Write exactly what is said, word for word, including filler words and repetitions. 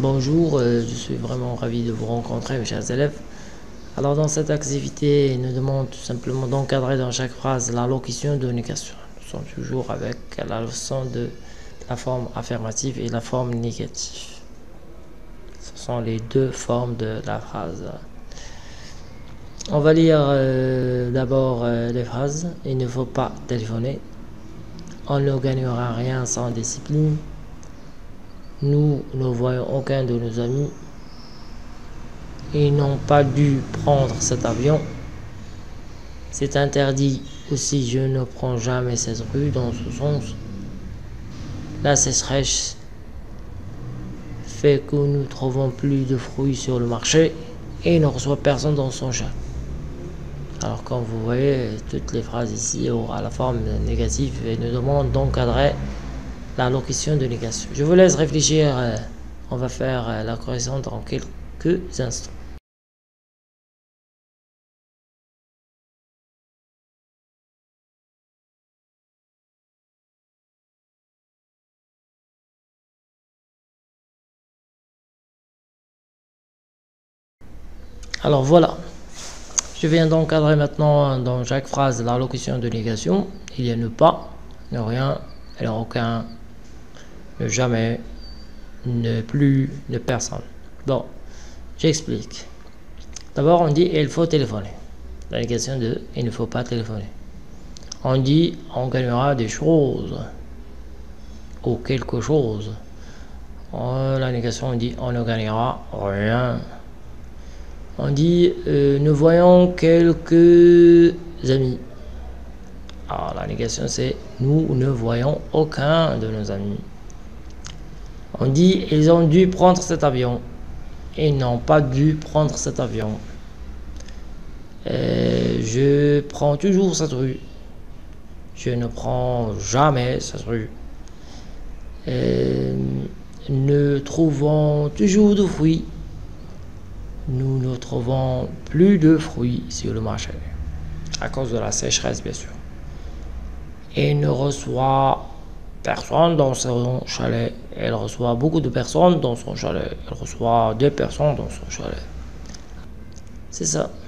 Bonjour, euh, je suis vraiment ravi de vous rencontrer, mes chers élèves. Alors, dans cette activité, il nous demande tout simplement d'encadrer dans chaque phrase la locution de négation. Nous sommes toujours avec la leçon de la forme affirmative et la forme négative. Ce sont les deux formes de la phrase. On va lire euh, d'abord euh, les phrases. Il ne faut pas téléphoner. On ne gagnera rien sans discipline. Nous ne voyons aucun de nos amis. Ils n'ont pas dû prendre cet avion. C'est interdit aussi, je ne prends jamais cette rue dans ce sens. La sécheresse fait que nous ne trouvons plus de fruits sur le marché et il ne reçoit personne dans son chat. Alors comme vous voyez, toutes les phrases ici ont à la forme négative et nous demandent d'encadrer la locution de négation. Je vous laisse réfléchir, on va faire la correction dans quelques instants. Alors voilà, je viens d'encadrer maintenant dans chaque phrase la locution de négation. Il y a ne pas, ne rien, ne aucun, ne jamais, ne plus, ne personne. Bon, j'explique. D'abord, on dit il faut téléphoner. La négation de il ne faut pas téléphoner. On dit on gagnera des choses ou quelque chose. La négation, on dit on ne gagnera rien. On dit euh, nous voyons quelques amis. Alors la négation c'est nous ne voyons aucun de nos amis. On dit ils ont dû prendre cet avion. Ils n'ont pas dû prendre cet avion. Euh, je prends toujours cette rue. Je ne prends jamais cette rue. Euh, nous trouvons toujours de fruits. Nous ne trouvons plus de fruits sur le marché, à cause de la sécheresse, bien sûr. Et ne reçoit personne dans son chalet. Elle reçoit beaucoup de personnes dans son chalet. Elle reçoit deux personnes dans son chalet. C'est ça.